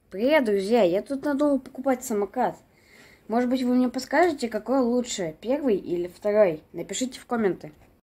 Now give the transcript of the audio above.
Привет, друзья! Я тут надумал покупать самокат. Может быть, вы мне подскажете, какой лучше, первый или второй? Напишите в комменты.